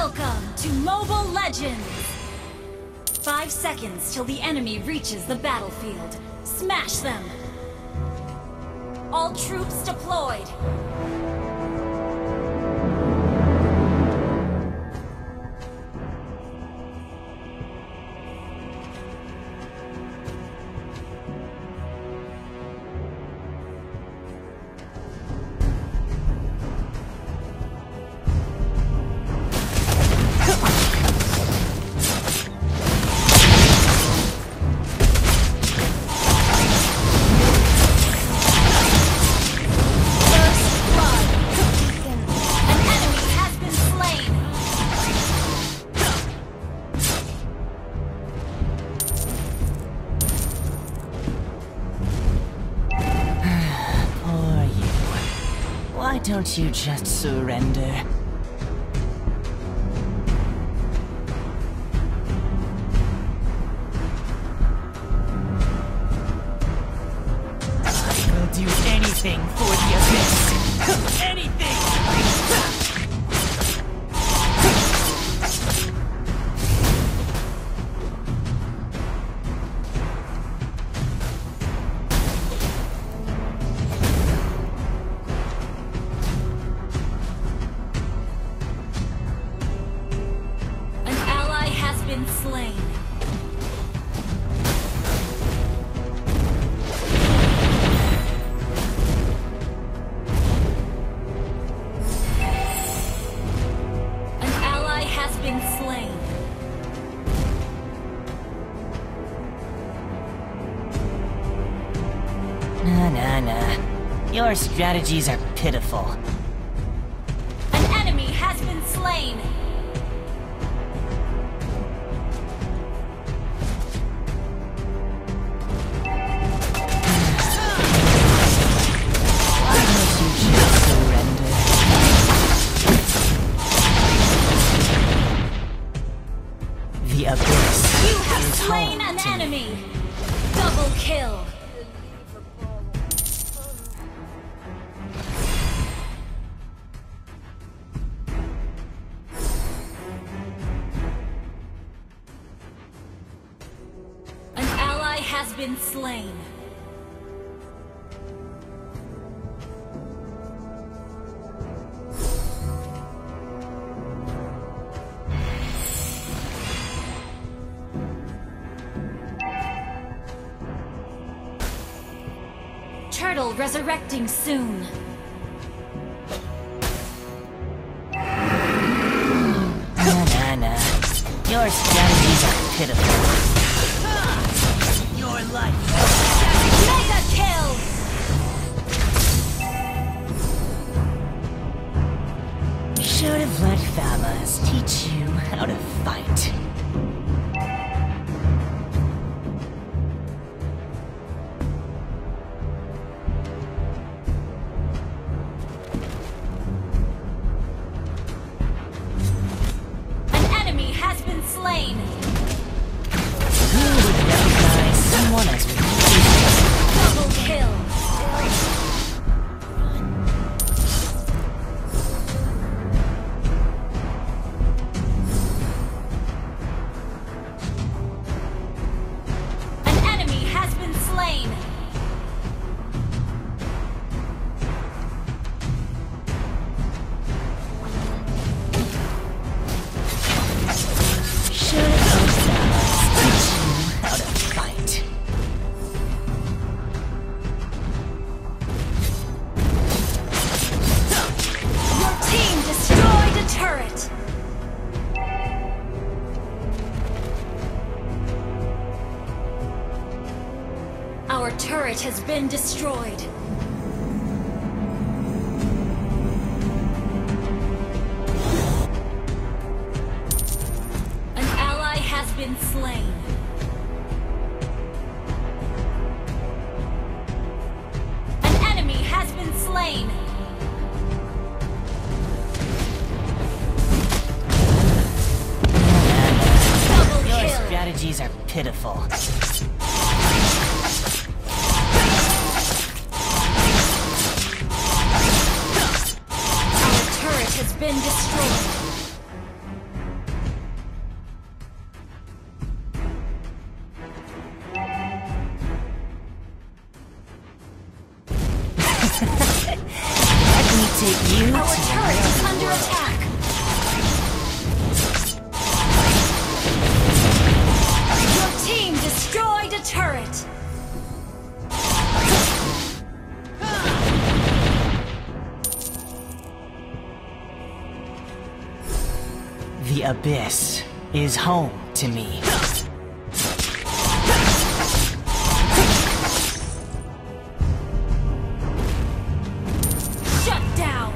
Welcome to Mobile Legends! 5 seconds till the enemy reaches the battlefield. Smash them! All troops deployed! Why don't you just surrender? I will do anything for the Abyss! Anything! Been slain. An ally has been slain. Nah. Your strategies are pitiful. An enemy has been slain. The Abyss. You have slain an enemy! Double kill! An ally has been slain. Turtle resurrecting soon. Nah. Your strategies are pitiful. Your life. Mega kill! Should have let Famas teach you how to fight. Slain. Who would recognize someone as double kill? An enemy has been slain. Turret! Our turret has been destroyed. An ally has been slain. An enemy has been slain. strategies are pitiful. Our turret has been destroyed. take you Our to turret is another under world. attack. Your team destroyed a turret. The Abyss is home to me. Shut down.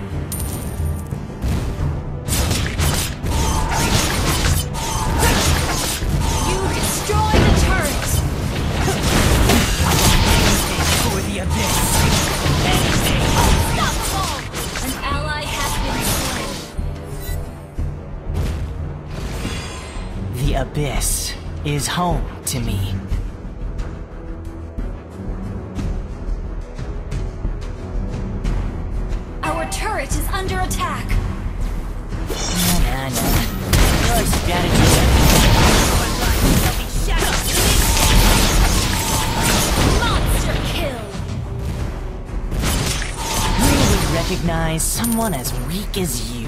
You destroyed a turret. For the Abyss. Anything. Unstoppable. An ally has been slain. The Abyss is home to me. Our turret is under attack. Nah. Your strategy. Monster kill. Who would recognize someone as weak as you?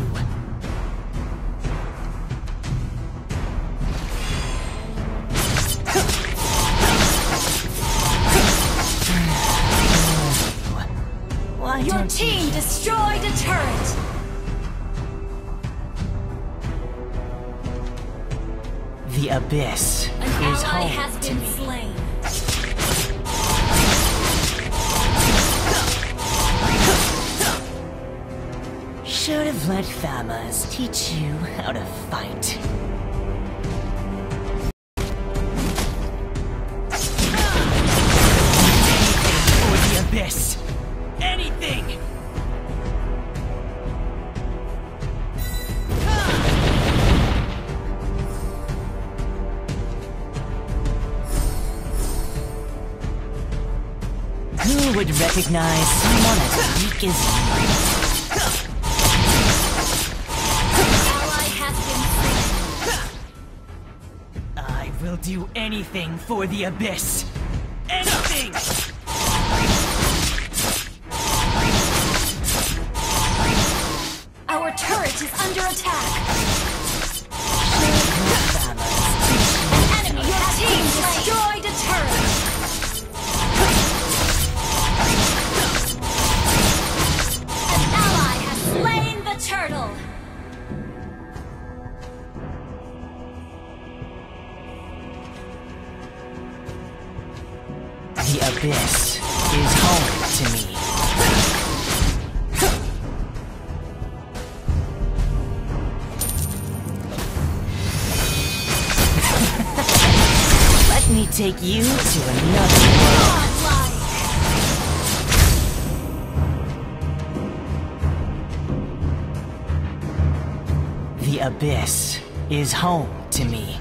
Why Your don't you team destroyed a turret. The Abyss An is ally home has to been me. slain. Should have let Famas teach you how to fight. For the Abyss! Anything! Who would recognize someone as weak as you? Ally has been slain. I will do anything for the Abyss! Anything! Our turret is under attack. Enemy, your team destroyed a turret. An ally has slain the turtle. The Abyss is home to me. Let me take you to another world. Godlike. The Abyss is home to me.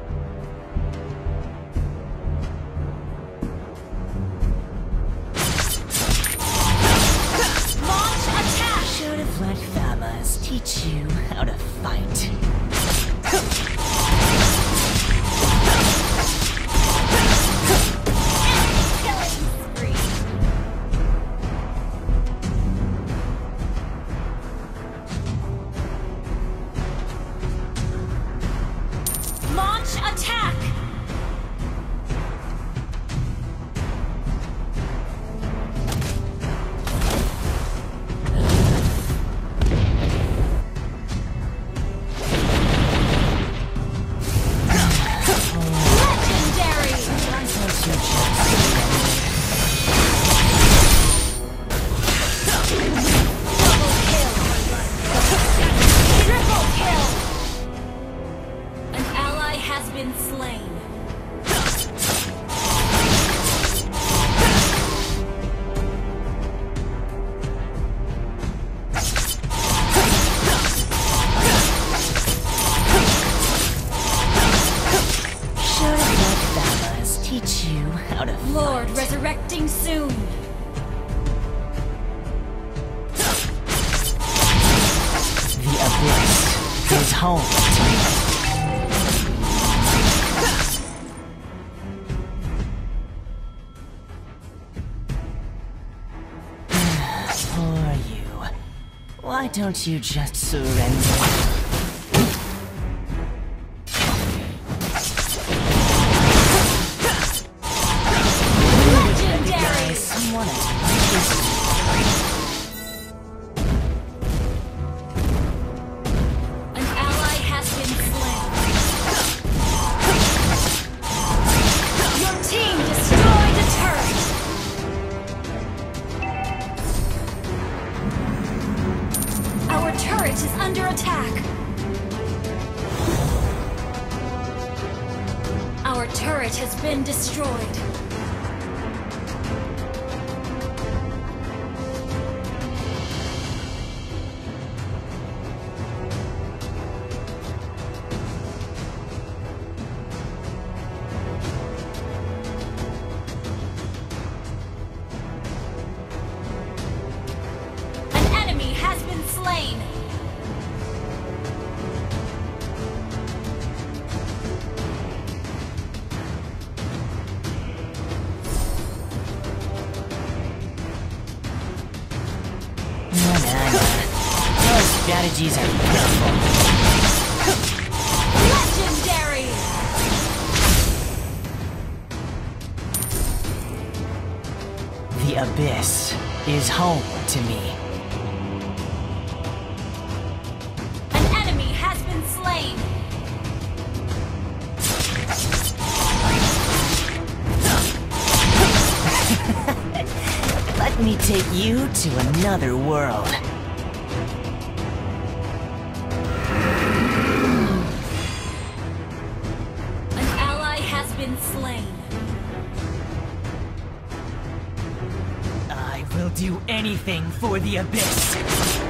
Launch attack. Should have let Famas teach you how to fight. Killing spree. Launch attack. Legendary. Why don't you just Double kill. Triple kill. An ally has been slain. should have let Famas teach you how to Lord fight. resurrecting soon. The Abyss is home to me. For you. Why don't you just surrender? Is under attack. Our turret has been destroyed. An enemy has been slain. Strategies are pitiful. Legendary! The Abyss is home to me. An enemy has been slain. Let me take you to another world. Slain. I will do anything for the Abyss.